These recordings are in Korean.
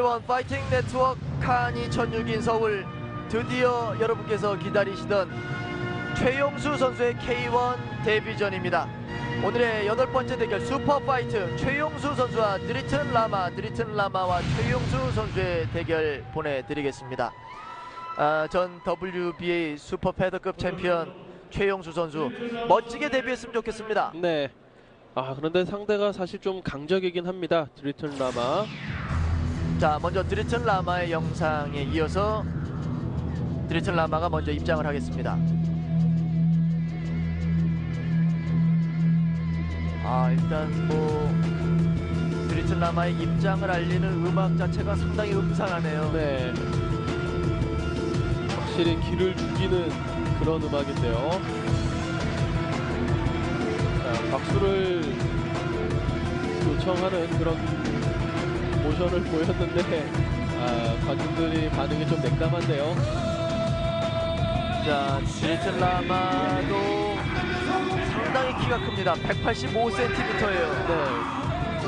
K1 파이팅 네트워크 칸 2006인 서울, 드디어 여러분께서 기다리시던 최용수 선수의 K1 데뷔전입니다. 오늘의 8번째 대결 슈퍼파이트 최용수 선수와 드리튼 라마와 최용수 선수의 대결 보내드리겠습니다. 전 WBA 슈퍼 패더급 챔피언 최용수 선수 멋지게 데뷔했으면 좋겠습니다. 네. 그런데 상대가 사실 좀 강적이긴 합니다. 드리튼 라마. 자, 먼저 드리튼 라마의 영상에 이어서 드리튼 라마가 먼저 입장을 하겠습니다. 일단 뭐 드리튼 라마의 입장을 알리는 음악 자체가 상당히 음산하네요. 네. 확실히 귀를 죽이는 그런 음악인데요. 자, 박수를 요청하는 그런 모션을 보였는데 관중들이 반응이 좀 냉담한데요. 자, 드리튼 라마도 상당히 키가 큽니다. 185cm예요. 네.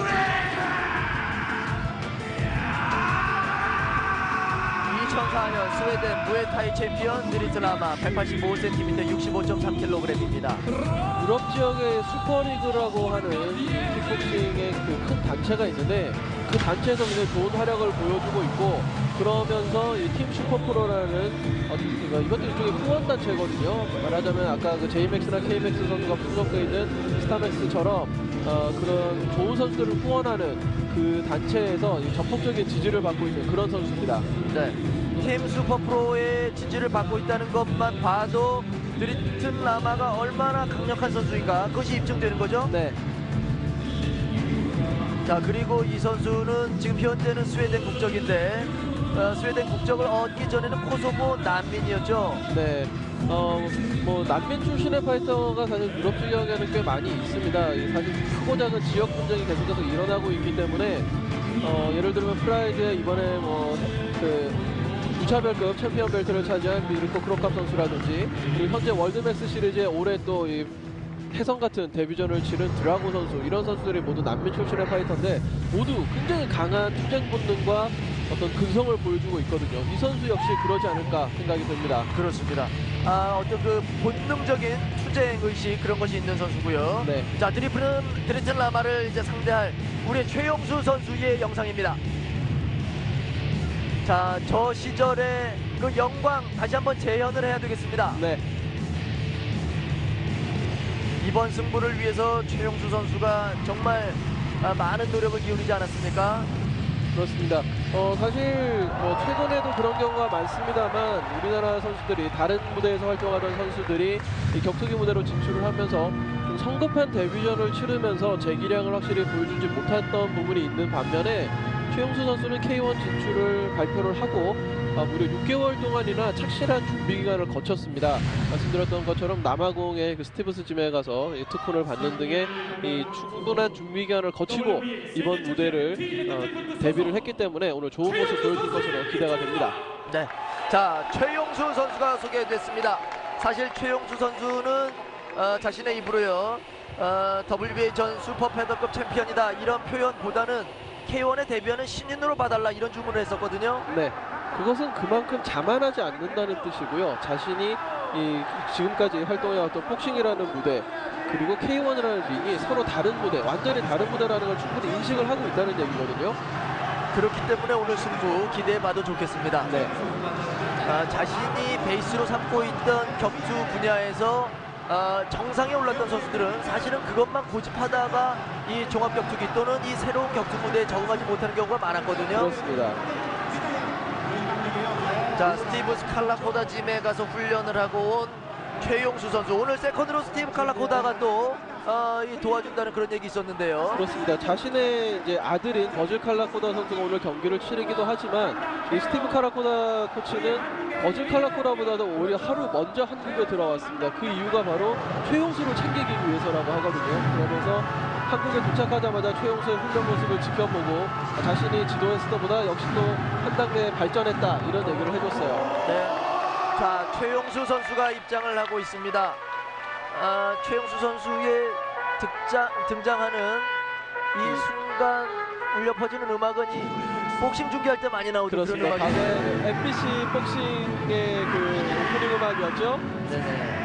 2004년 스웨덴 무에타이 챔피언 드리튼 라마 185cm 65.3kg입니다. 유럽 지역의 슈퍼리그라고 하는 킥복싱의 그 큰 단체가 있는데 그 단체에서 굉장히 좋은 활약을 보여주고 있고, 그러면서 이 팀 슈퍼프로라는 이것도 일종의 후원 단체거든요. 말하자면 아까 그 제이맥스나 케이맥스 선수가 소속되어 있는 스타맥스처럼 그런 좋은 선수들을 후원하는 그 단체에서 전폭적인 지지를 받고 있는 그런 선수입니다. 네, 팀 슈퍼프로의 지지를 받고 있다는 것만 봐도 드리튼 라마가 얼마나 강력한 선수인가 그것이 입증되는 거죠. 네. 자, 그리고 이 선수는 지금 현재는 스웨덴 국적인데 스웨덴 국적을 얻기 전에는 코소보 난민이었죠. 네. 뭐 난민 출신의 파이터가 사실 유럽 지역에는 꽤 많이 있습니다. 사실 크고 작은 지역 분쟁이 계속해서 일어나고 있기 때문에 예를 들면 프라이드에 이번에 뭐 그 무차별급 챔피언 벨트를 차지한 미르코 크로캅 선수라든지, 그리고 현재 월드맥스 시리즈에 올해 또 이 해성 같은 데뷔전을 치른 드라고 선수, 이런 선수들이 모두 난민 출신의 파이터인데 모두 굉장히 강한 투쟁 본능과 어떤 근성을 보여주고 있거든요. 이 선수 역시 그러지 않을까 생각이 듭니다. 그렇습니다. 어떤 그 본능적인 투쟁 의식 그런 것이 있는 선수고요. 네. 자, 드리튼 라마를 이제 상대할 우리 최용수 선수의 영상입니다. 자, 저 시절의 그 영광 다시 한번 재현을 해야 되겠습니다. 네. 이번 승부를 위해서 최용수 선수가 정말 많은 노력을 기울이지 않았습니까? 그렇습니다. 사실 뭐 최근에도 그런 경우가 많습니다만 우리나라 선수들이 다른 무대에서 활동하던 선수들이 이 격투기 무대로 진출을 하면서 좀 성급한 데뷔전을 치르면서 재기량을 확실히 보여주지 못했던 부분이 있는 반면에 최용수 선수는 K1 진출을 발표를 하고 무려 6개월 동안이나 착실한 준비 기간을 거쳤습니다. 말씀드렸던 것처럼 남아공의 그 스티브스 짐에 가서 이 특훈을 받는 등의 이 충분한 준비 기간을 거치고 이번 무대를 데뷔를 했기 때문에 오늘 좋은 모습 보여줄 것으로 기대가 됩니다. 네. 자, 최용수 선수가 소개됐습니다. 사실 최용수 선수는 자신의 입으로요, WBA 전 슈퍼 패더급 챔피언이다 이런 표현보다는 K1에 데뷔하는 신인으로 봐달라 이런 주문을 했었거든요. 네. 그것은 그만큼 자만하지 않는다는 뜻이고요. 자신이 지금까지 활동해왔던 복싱이라는 무대, 그리고 K1이라는 링이 서로 다른 무대, 완전히 다른 무대라는 걸 충분히 인식을 하고 있다는 얘기거든요. 그렇기 때문에 오늘 승부 기대해봐도 좋겠습니다. 네. 자신이 베이스로 삼고 있던 격투 분야에서 정상에 올랐던 선수들은 사실은 그것만 고집하다가 이 종합격투기 또는 이 새로운 격투 무대에 적응하지 못하는 경우가 많았거든요. 그렇습니다. 자, 스티브 스칼라코다 짐에 가서 훈련을 하고 온 최용수 선수, 오늘 세컨드로 스티브 칼라코다가 또 도와준다는 그런 얘기 있었는데요. 그렇습니다. 자신의 이제 아들인 버즐 칼라코다 선수가 오늘 경기를 치르기도 하지만 이 스티브 칼라코다 코치는 버즐 칼라코다보다도 오히려 하루 먼저 한국에 들어왔습니다. 그 이유가 바로 최용수를 챙기기 위해서라고 하거든요. 그러면서 한국에 도착하자마자 최용수의 훈련 모습을 지켜보고 자신이 지도했을 때보다 역시 또 한 단계 발전했다 이런 얘기를 해줬어요. 네. 자, 최용수 선수가 입장을 하고 있습니다. 최용수 선수의 등장하는 이 순간 울려 퍼지는 음악은 이 복싱 중계할 때 많이 나오던 그런 그렇습니다. 음악이. 과거에 MBC 복싱의 그 오프닝 음악이었죠. 네네.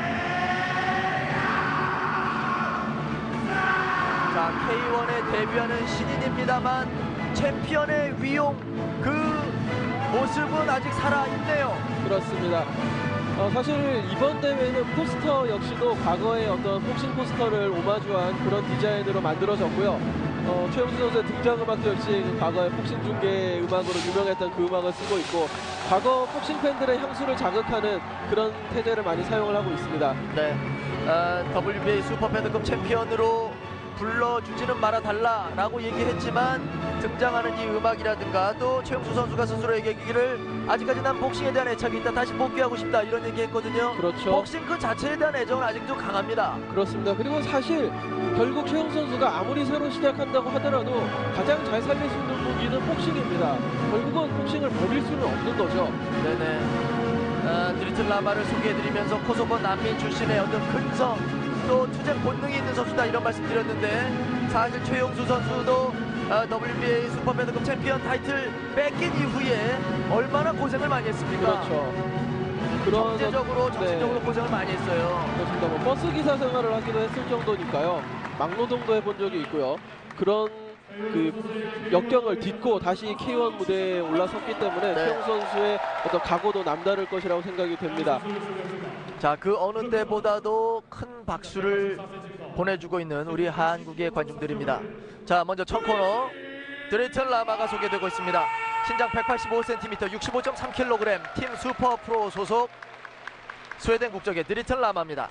자, K1에 데뷔하는 신인입니다만 챔피언의 위용 그 모습은 아직 살아있네요. 그렇습니다. 사실 이번 대회는 포스터 역시도 과거의 어떤 복싱 포스터를 오마주한 그런 디자인으로 만들어졌고요. 최용수 선수의 등장음악도 역시 그 과거의 복싱 중계 음악으로 유명했던 그 음악을 쓰고 있고, 과거 복싱 팬들의 향수를 자극하는 그런 태제를 많이 사용을 하고 있습니다. 네, WBA 슈퍼패드급 챔피언으로 불러주지는 말아달라라고 얘기했지만 등장하는 이 음악이라든가 또 최용수 선수가 스스로 얘기하기를 아직까지 난 복싱에 대한 애착이 있다, 다시 복귀하고 싶다 이런 얘기했거든요. 그렇죠. 복싱 그 자체에 대한 애정은 아직도 강합니다. 그렇습니다. 그리고 사실 결국 최용수 선수가 아무리 새로 시작한다고 하더라도 가장 잘 살릴 수 있는 무기는 복싱입니다. 결국은 복싱을 버릴 수는 없는 거죠. 네네. 드리틀 라마를 소개해드리면서 코소보 난민 출신의 어떤 근성 또 투쟁 본능이 있는 선수다 이런 말씀 드렸는데, 사실 최용수 선수도 WBA 슈퍼패드급 챔피언 타이틀 뺏긴 이후에 얼마나 고생을 많이 했습니까? 그렇죠. 그런 경제적으로 정신적으로 고생을 많이 했어요. 그렇습니다. 뭐 버스 기사 생활을 하기도 했을 정도니까요. 막노동도 해본 적이 있고요. 그런 그 역경을 딛고 다시 K1 무대에 올라섰기 때문에 네. 최용수 선수의 어떤 각오도 남다를 것이라고 생각이 됩니다. 자, 그 어느 때보다도 큰 박수를 보내주고 있는 우리 한국의 관중들입니다. 자, 먼저 첫 코너 드리틀 라마가 소개되고 있습니다. 신장 185cm, 65.3kg, 팀 슈퍼 프로 소속 스웨덴 국적의 드리틀 라마입니다.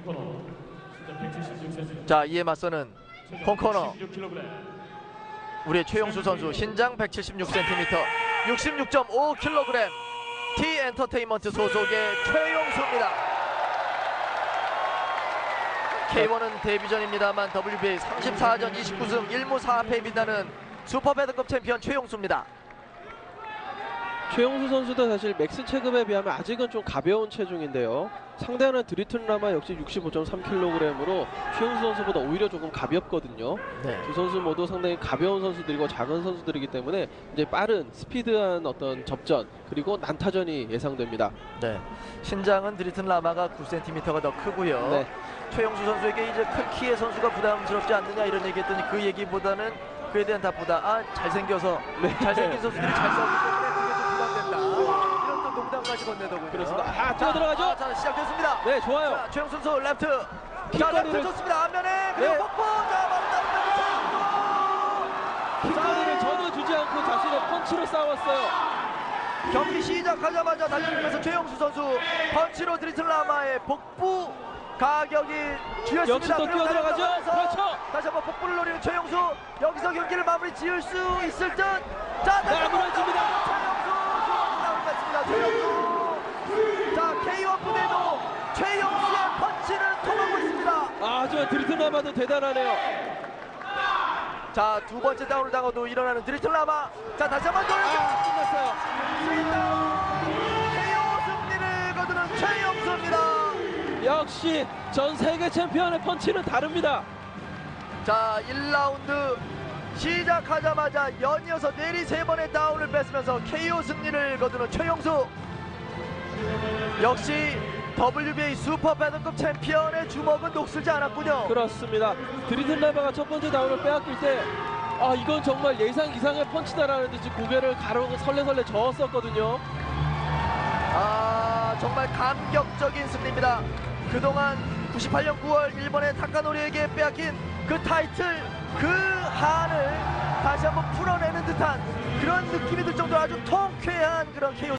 자, 이에 맞서는 홈코너 우리의 최용수 선수, 신장 176cm, 66.5kg, T 엔터테인먼트 소속의 최용수입니다. K1은 데뷔전입니다만 WBA 34전 29승 1무 4패에 빛나는 슈퍼배드급 챔피언 최용수입니다. 최용수 선수도 사실 맥스 체급에 비하면 아직은 좀 가벼운 체중인데요. 상대하는 드리틀 라마 역시 65.3kg으로 최용수 선수보다 오히려 조금 가볍거든요. 네. 두 선수 모두 상당히 가벼운 선수들이고 작은 선수들이기 때문에 이제 빠른 스피드한 어떤 접전 그리고 난타전이 예상됩니다. 네. 신장은 드리틀 라마가 9cm가 더 크고요. 네. 최용수 선수에게 이제 큰 키의 선수가 부담스럽지 않느냐 이런 얘기했더니 그 얘기보다는 그에 대한 답보다 잘생겨서 네. 잘생긴 선수들이 잘 싸우기 때문에 그게 좀 부담된다. 이런 또 농담까지 건네더군요. 그렇습니다. 들어가죠. 자, 시작됐습니다. 네, 좋아요. 자, 최용수 선수 랩트. 자, 킥거리를- 랩트 좋습니다. 앞면에 그리고 네. 폭포. 자, 킥거리를 전혀 주지 않고 자신의 펀치로 싸웠어요. 경기 시작하자마자 달려들면서 최용수 선수 펀치로 드리틀 라마의 복부 가격이 쥐었습니다. 역시 또 그리고 뛰어들어가죠. 달려들어가면서 그렇죠. 다시 한번 복부를 노리는 최용수. 여기서 경기를 마무리 지을 수 있을 듯. 자, 다시 한번 마무리해줍니다. 최용수 나올 것 같습니다. 최용수. 자, K1 무대도 최용수의 펀치는 통하고 있습니다. 하지만 드리틀 라마도 대단하네요. 자, 두 번째 다운을 당하도 일어나는 드리틀 라마. 자, 다시 한번 돌려서 끝났어요. KO 승리를 거두는 최용수입니다. 역시 전 세계 챔피언의 펀치는 다릅니다. 자, 1라운드 시작하자마자 연이어서 내리 3번의 다운을 뺐으면서 KO 승리를 거두는 최용수. 역시 WBA 슈퍼배드급 챔피언의 주먹은 녹슬지 않았군요. 그렇습니다. 드리틀 라마가 첫 번째 다운을 빼앗길 때 이건 정말 예상 이상의 펀치다라는 듯이 고개를 가로고 설레설레 저었었거든요. 정말 감격적인 승리입니다. 그동안 98년 9월 일본의 타카노리에게 빼앗긴 그 타이틀, 그 한을 다시 한번 풀어내는 듯한 그런 느낌이 들 정도로 아주 통쾌한 그런 KO